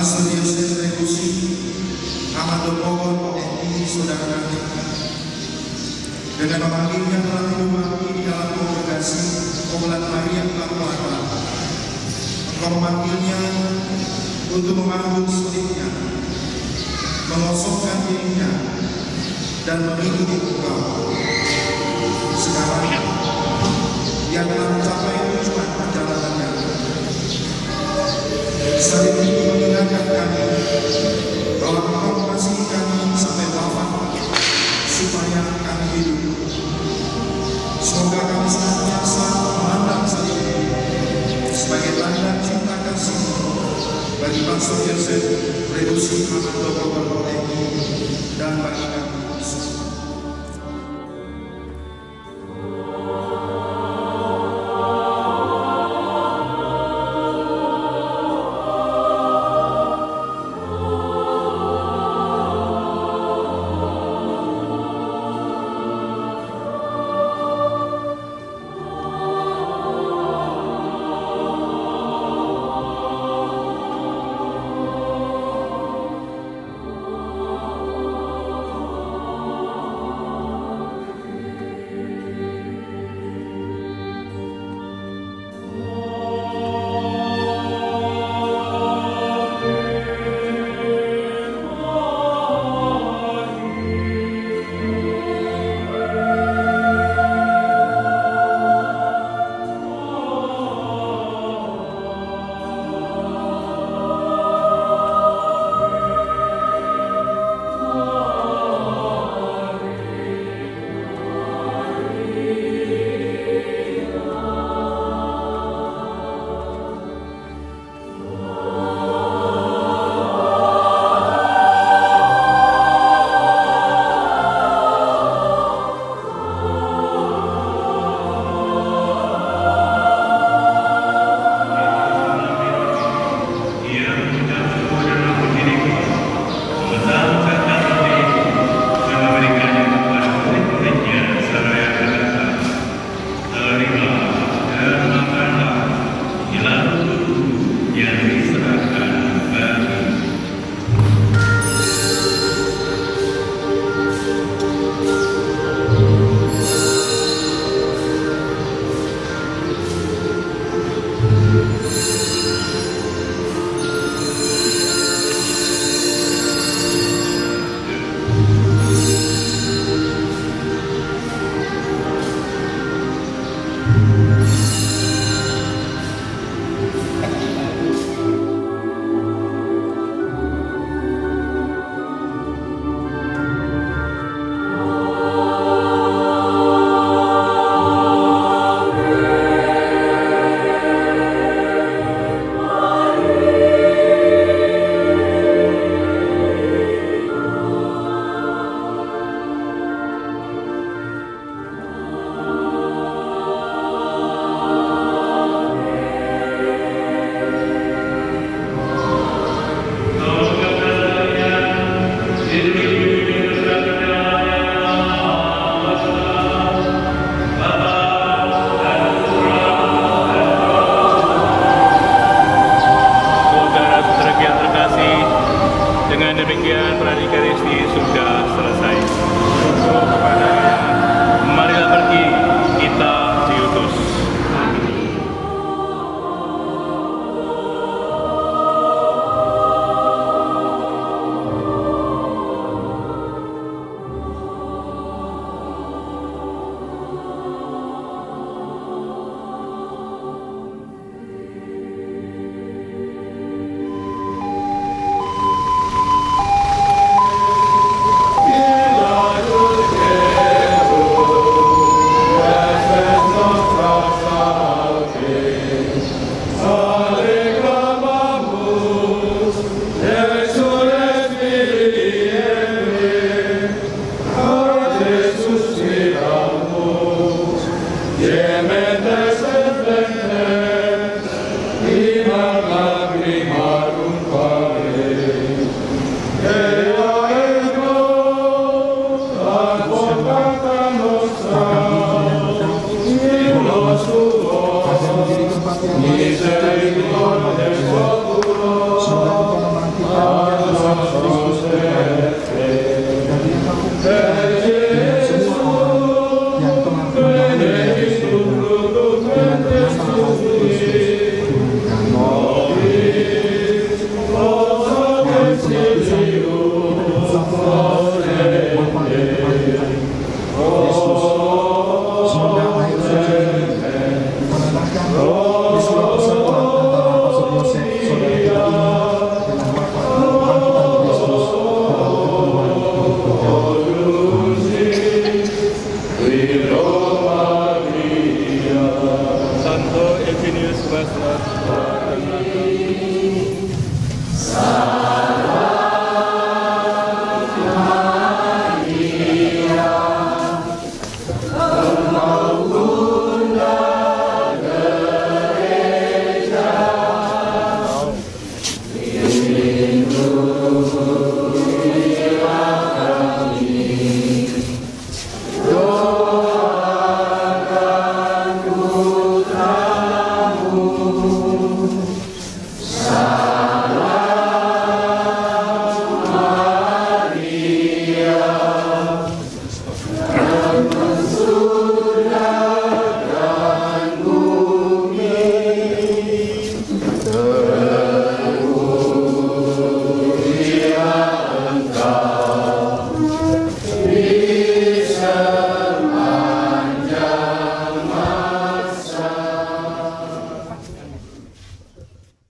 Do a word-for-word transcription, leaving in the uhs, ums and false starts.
Pastor Yosef Rebusi, Ahmad Dopogon, M I, saudara kami, dengan memanggilnya melalui rumah di dalam kongregasi Komulat Maria Pakuata, Engkau memanggilnya untuk memanggung sulitnya, mengosongkan dirinya, dan mengikuti Engkau. Sekarang dia telah mencapai tujuan perjalanannya. Saat ini mengingatkan kami bahwa Engkau mengasihi kami sampai wafat supaya kami hidup. Semoga kami senantiasa memandang salib sebagai tanda cinta kasih bagi Pastor Yosef Redusi Ahmad Dopogon M I dan bagi kami semua. Dengan demikian, Radikaristi